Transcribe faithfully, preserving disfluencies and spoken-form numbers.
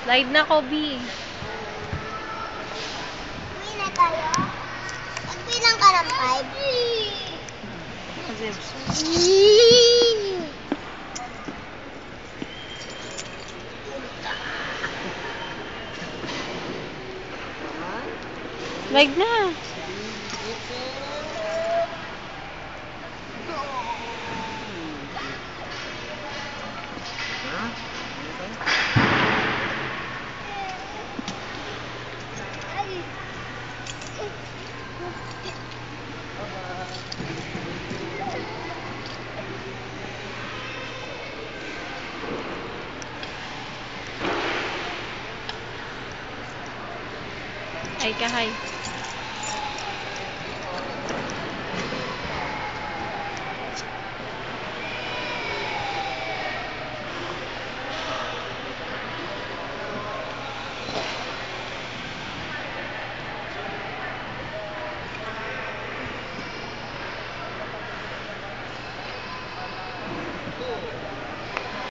Slide na, Kobe. Uwi na tayo. Magbilang ka ng five. Slide na. Ay, kahay.